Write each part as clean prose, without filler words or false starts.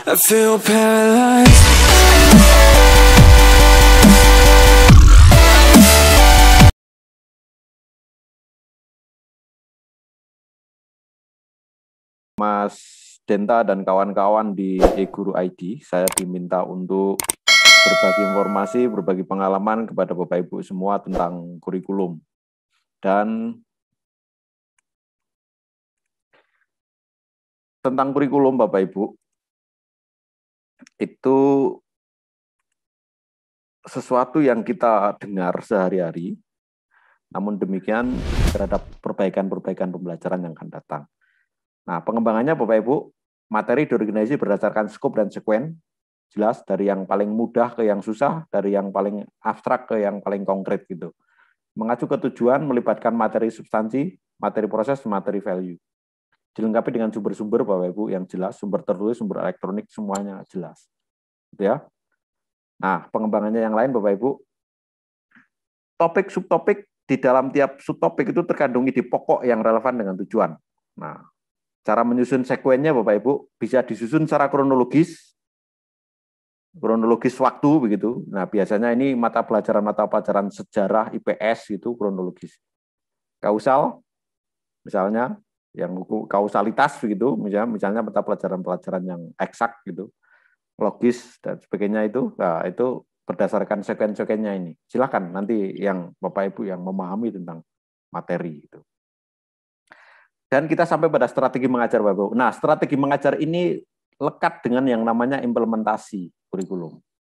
I feel paralyzed. Mas Denta dan kawan-kawan di eGuru ID, saya diminta untuk berbagi informasi, berbagi pengalaman kepada Bapak Ibu semua tentang kurikulum. Dan tentang kurikulum Bapak Ibu, itu sesuatu yang kita dengar sehari-hari, namun demikian terhadap perbaikan-perbaikan pembelajaran yang akan datang. Nah, pengembangannya Bapak Ibu, materi diorganisasi berdasarkan skop dan sekuen, jelas dari yang paling mudah ke yang susah, dari yang paling abstrak ke yang paling konkret gitu. Mengacu ke tujuan, melibatkan materi substansi, materi proses, materi value. Dilengkapi dengan sumber-sumber Bapak Ibu yang jelas, sumber tertulis, sumber elektronik, semuanya jelas. Gitu ya. Nah, pengembangannya yang lain Bapak Ibu, topik subtopik di dalam tiap subtopik itu terkandung ide pokok yang relevan dengan tujuan. Nah, cara menyusun sekuennya Bapak Ibu bisa disusun secara kronologis waktu begitu. Nah, biasanya ini mata pelajaran sejarah IPS itu kronologis. Kausal misalnya yang kausalitas begitu, misalnya mata pelajaran yang eksak gitu. Logis dan sebagainya itu, nah itu berdasarkan sekuen-sekuennya ini. Silakan nanti yang Bapak Ibu yang memahami tentang materi itu. Dan kita sampai pada strategi mengajar Bapak Ibu. Nah, strategi mengajar ini lekat dengan yang namanya implementasi kurikulum.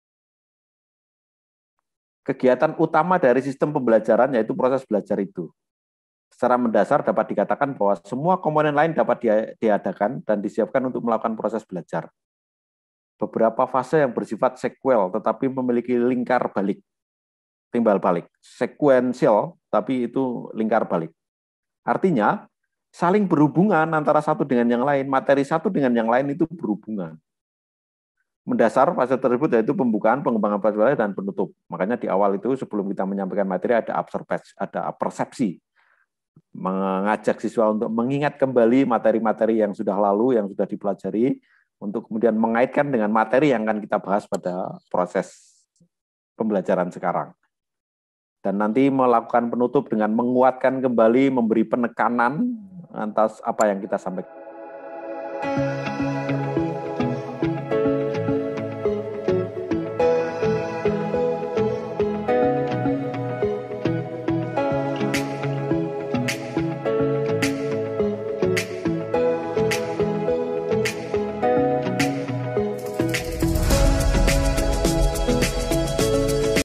Kegiatan utama dari sistem pembelajaran yaitu proses belajar itu. Secara mendasar dapat dikatakan bahwa semua komponen lain dapat diadakan dan disiapkan untuk melakukan proses belajar. Beberapa fase yang bersifat sekuel tetapi memiliki lingkar balik, timbal balik, sekuensial tapi itu lingkar balik. Artinya saling berhubungan antara satu dengan yang lain, materi satu dengan yang lain itu berhubungan. Mendasar fase tersebut yaitu pembukaan, pengembangan pelajaran dan penutup. Makanya di awal itu sebelum kita menyampaikan materi ada persepsi, mengajak siswa untuk mengingat kembali materi-materi yang sudah lalu, yang sudah dipelajari, untuk kemudian mengaitkan dengan materi yang akan kita bahas pada proses pembelajaran sekarang. Dan nanti melakukan penutup dengan menguatkan kembali, memberi penekanan atas apa yang kita sampaikan.